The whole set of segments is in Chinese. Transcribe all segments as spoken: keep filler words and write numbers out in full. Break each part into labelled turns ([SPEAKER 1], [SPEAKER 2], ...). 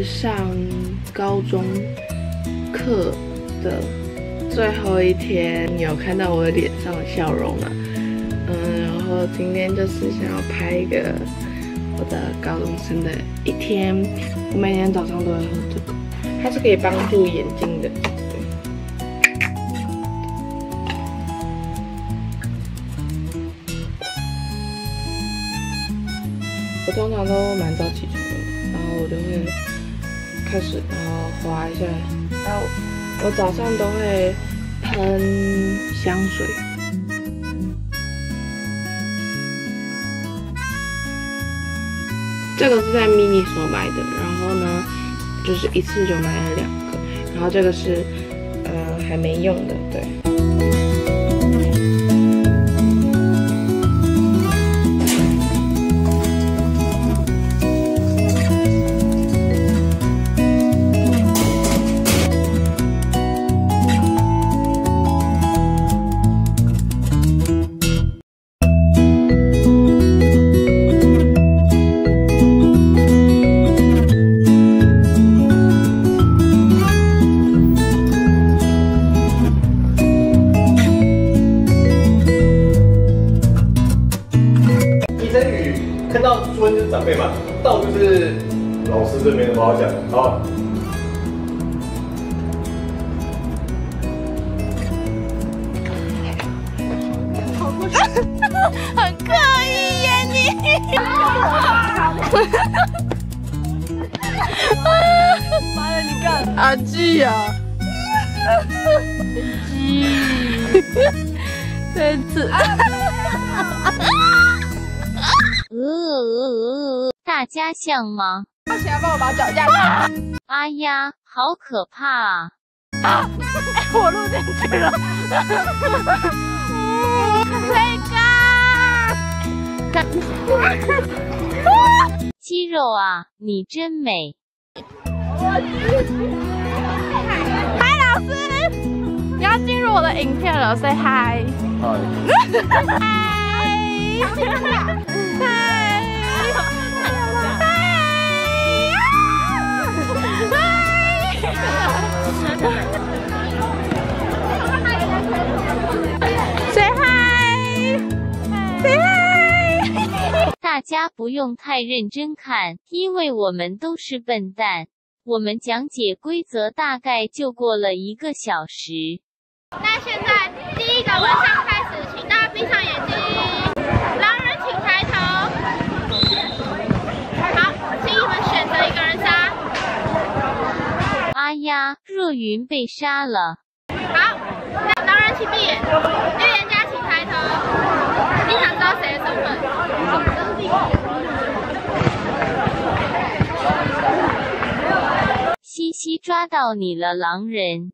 [SPEAKER 1] 上高中课的最后一天，你有看到我脸上的笑容吗？嗯，然后今天就是想要拍一个我的高中生的一天。我每天早上都会喝这个，它是可以帮助眼睛的。 我通常都蛮早起床的，然后我就会开始，然后滑一下，然后我早上都会喷香水。这个是在 mini 所买的，然后呢，就是一次就买了两个，然后这个是呃还没用的，对。
[SPEAKER 2] 看到尊就是长辈嘛，道就是老师，这没什么好讲，好吧？
[SPEAKER 3] 很刻意耶你！妈的，你干阿季呀！季，这次。
[SPEAKER 4] 呃，大家像吗？
[SPEAKER 3] 他起来帮我把脚架下。
[SPEAKER 4] 哎呀，好可怕啊！
[SPEAKER 3] 啊！哎，我录进去了。那
[SPEAKER 4] 个，肌肉啊，你真美。
[SPEAKER 3] 嗨，老师，你要进入我的影片了 ，say hi。嗨。嗨。 Say hi, say hi。
[SPEAKER 4] 大家不用太认真看，因为我们都是笨蛋。我们讲解规则大概就过了一个小时。
[SPEAKER 5] 那现在第一个问项开始，请大家闭上眼睛。狼人请抬头。好，请你们选择一个人杀。
[SPEAKER 4] 哎呀，若云被杀了。
[SPEAKER 5] 好，那狼人请闭眼，预言家请抬头。你想知道谁的身份？
[SPEAKER 4] 西西抓到你了，狼人。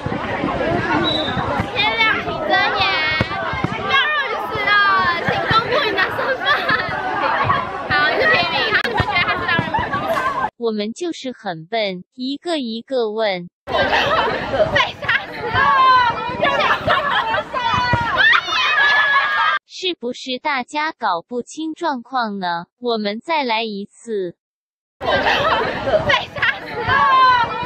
[SPEAKER 5] 天亮请睁眼。让若云死了，请公布你的身份。好，你是平民。好，你们觉得他是狼人，我们去死。
[SPEAKER 4] 我们就是很笨，一个一个问。
[SPEAKER 5] 被杀死了。
[SPEAKER 4] 是不是大家搞不清状况呢？我们再来一次。
[SPEAKER 5] 被杀死了！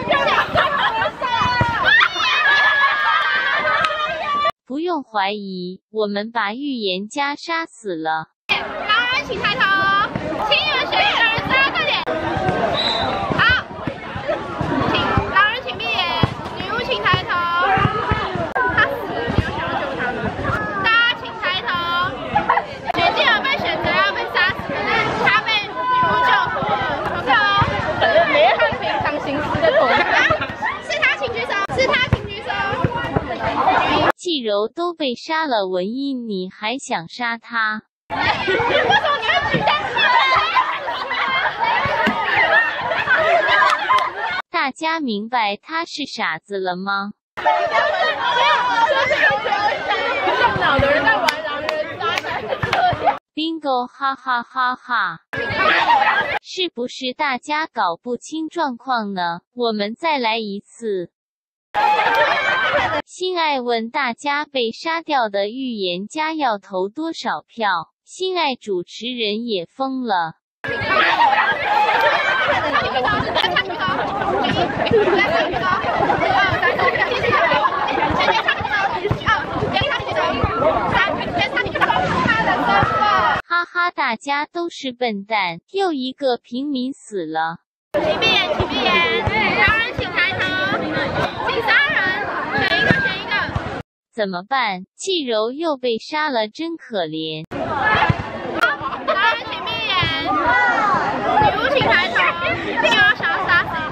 [SPEAKER 4] 不用怀疑，我们把预言家杀死了。
[SPEAKER 5] 狼人请抬头，请你们选一个人杀，快点！好，请狼人请闭眼，女巫请抬头。他死了，你有想要救他吗？大家请抬头。雪静儿被选择要被杀死，可是他被女巫救活了。投票哦。可是没有他平常行事的投票。是他请举手，是他请举手。
[SPEAKER 4] 季柔都被杀了，文一你还想杀他？
[SPEAKER 5] 为什么你会举单？
[SPEAKER 4] 大家明白他是傻子了吗？
[SPEAKER 5] 上脑的人在玩狼人杀。
[SPEAKER 4] Bingo， 哈哈哈哈！是不是大家搞不清状况呢？我们再来一次。心爱问大家被杀掉的预言家要投多少票？心爱主持人也疯了。 哈哈，大家都是笨蛋，又一个平民死了。
[SPEAKER 5] 请闭眼，请闭眼，狼人请抬头，请杀人，选一个，选一个。
[SPEAKER 4] 怎么办？季柔又被杀了，真可怜。
[SPEAKER 5] 好，狼人请闭眼，女巫请抬头，你有想要杀谁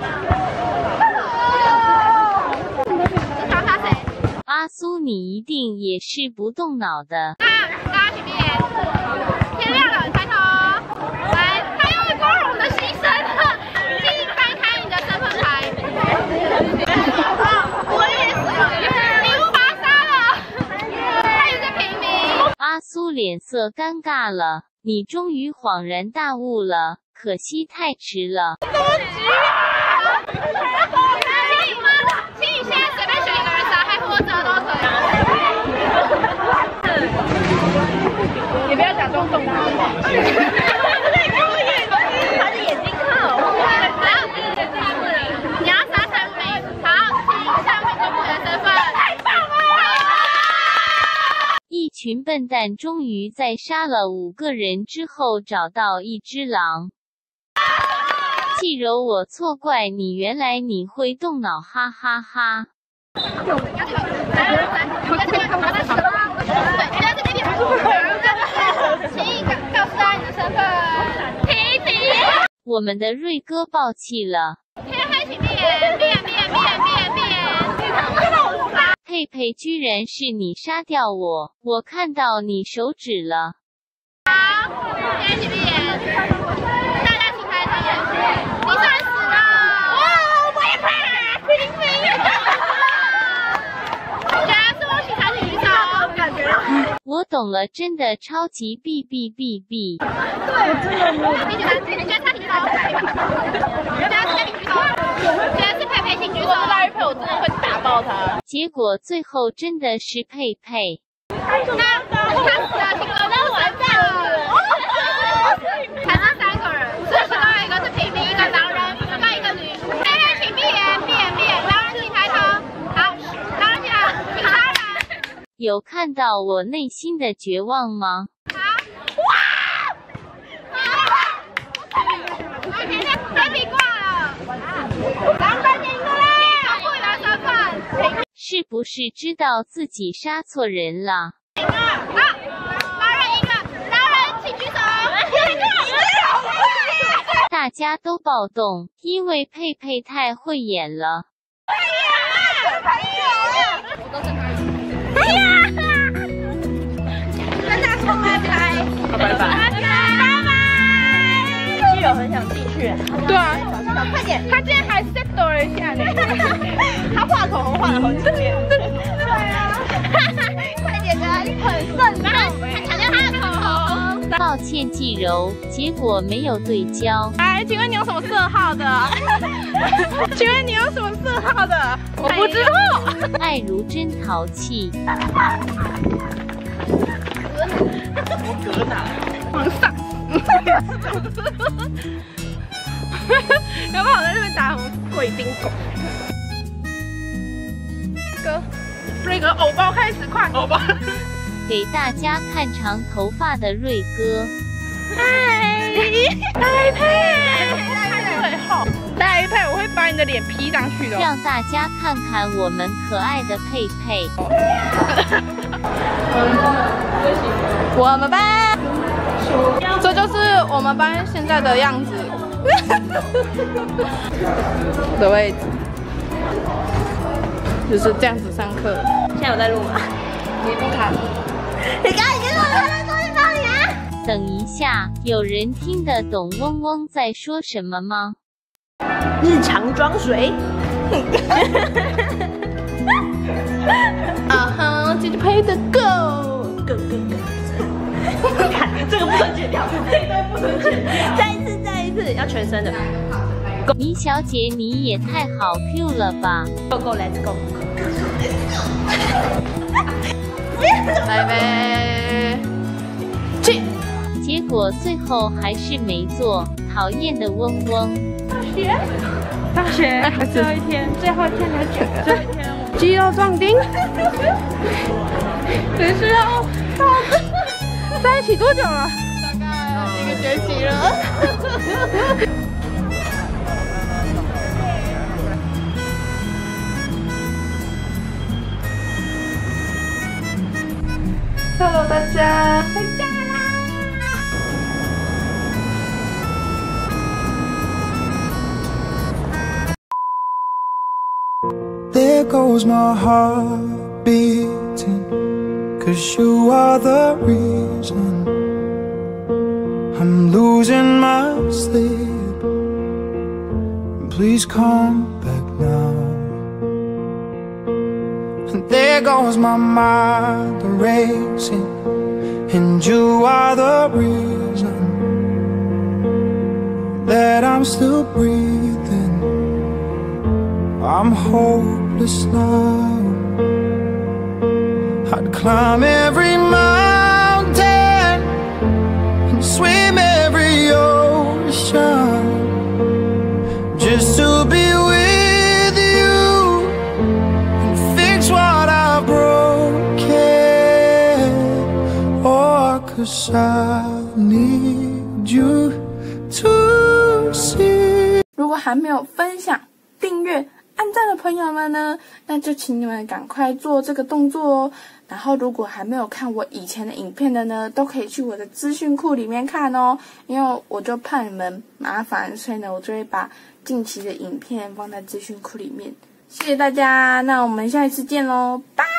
[SPEAKER 5] 吗？你想要杀谁？
[SPEAKER 4] 阿苏，你一定也是不动脑的。
[SPEAKER 5] 那大家请闭眼，天亮了，抬头。来，他因为光荣的牺牲了，请翻开你的身份牌。我也是，女巫把他杀了，他也是平民。
[SPEAKER 4] 阿苏脸色尴尬了，你终于恍然大悟了，可惜太迟了。
[SPEAKER 5] 多局啊！请你现在随便选一个人杀，还活着都可以。
[SPEAKER 3] 也不要假装动他。他的眼睛看我。
[SPEAKER 5] 你要杀陈明，好，请陈明公布你的身份。太棒了！
[SPEAKER 4] 一群笨蛋终于在杀了五个人之后找到一只狼。季柔，我错怪你，原来你会动脑，哈哈哈。
[SPEAKER 5] 请告诉大家你的身份。停停。
[SPEAKER 4] 我们的瑞哥爆气了。
[SPEAKER 5] 天黑，请闭眼，闭眼，闭眼，闭眼，闭眼，闭眼。
[SPEAKER 4] 佩佩，居然是你杀掉我，我看到你手指了。
[SPEAKER 5] 好，天黑，请闭眼。大家请抬头。你算死了！哇，我也怕，平平。大家是我请抬起举手，感觉。
[SPEAKER 4] 我懂了，真的超级 B B B B。
[SPEAKER 5] 对，真的没有。你举手，你觉得他举手？大家是你举手。觉得是佩佩请举手。如果是拉玉佩，我真的会打爆他。
[SPEAKER 4] 结果最后真的是佩佩。
[SPEAKER 5] 那他死了，请公布身份。才剩三个人，所以其中有一个是平民，一个狼人，另一个女。大家请闭眼，闭眼，闭眼。狼人请抬头。好，狼人请抬头，请杀人。
[SPEAKER 4] 有看到我内心的绝望吗？
[SPEAKER 5] 好，哇！而且这比挂了，狼人赢了嘞！请公布你的身份。
[SPEAKER 4] 是不是知道自己杀错人了？
[SPEAKER 5] 赢了，好，狼人赢了，狼人请举手。
[SPEAKER 4] 大家都暴动，因为佩佩太会演了。
[SPEAKER 5] 跟大冲拜拜，
[SPEAKER 3] 拜拜。
[SPEAKER 5] 拜拜。
[SPEAKER 3] 基友很想进去。
[SPEAKER 5] 对啊，
[SPEAKER 3] 快点！
[SPEAKER 5] 他竟然还 set 了一下呢。
[SPEAKER 3] 他画口红画了好几遍。对啊，快点的，你很慎重。
[SPEAKER 5] 还强调他的口红。
[SPEAKER 4] 抱歉，季柔，结果没有对焦。
[SPEAKER 5] 哎，请问你有什么色号的？请问你有什么色号的？我不知道。
[SPEAKER 4] 爱如真淘气。
[SPEAKER 5] 格哪？往上。有没有在那边打什么鬼丁狗？哥，瑞哥，偶包开始，快！偶包。
[SPEAKER 4] 给大家看长头发的瑞哥。
[SPEAKER 5] 嗨，戴佩，最后戴佩，我会把你的脸 P 上去的，
[SPEAKER 4] 让大家看看我们可爱的佩佩。
[SPEAKER 5] 我们班，这就是我们班现在的样子的位置，就是这样子上课。
[SPEAKER 3] 现在有在录吗？
[SPEAKER 5] 你不看。
[SPEAKER 3] 你刚才已经录了，他说去哪里啊？
[SPEAKER 4] 等一下，有人听得懂嗡嗡在说什么吗？
[SPEAKER 3] 日常装水。
[SPEAKER 5] 啊哈，这就配的 go
[SPEAKER 3] go go go。看这个不能剪掉，这一段不能剪掉。再一次，再一次，要全身的。
[SPEAKER 4] 米小姐，你也太好 Q 了吧
[SPEAKER 3] Go go let's go。
[SPEAKER 5] 来呗，去。
[SPEAKER 4] 结果最后还是没做，讨厌的嗡嗡。
[SPEAKER 3] 学，大学最后一天，最后一天的卷，最后一天，肌肉壮丁，只需要在一起多久了？大概一个学期了。Hello， 大家，回家啦！
[SPEAKER 6] There goes my heart beating, 'cause you are the reason I'm losing my sleep. Please come back now. And there goes my mind racing, and you are the reason that I'm still breathing. I'm hopeless now. I'd climb every mountain and swim every ocean just to be with you and fix what I broke. Oh, 'cause I need you to see.
[SPEAKER 3] 如果还没有分享、订阅、按赞的朋友们呢，那就请你们赶快做这个动作哦。然后如果还没有看我以前的影片的呢，都可以去我的资讯库里面看哦。因为我就怕你们麻烦，所以呢，我就会把近期的影片放在资讯库里面。谢谢大家，那我们下一次见喽，拜。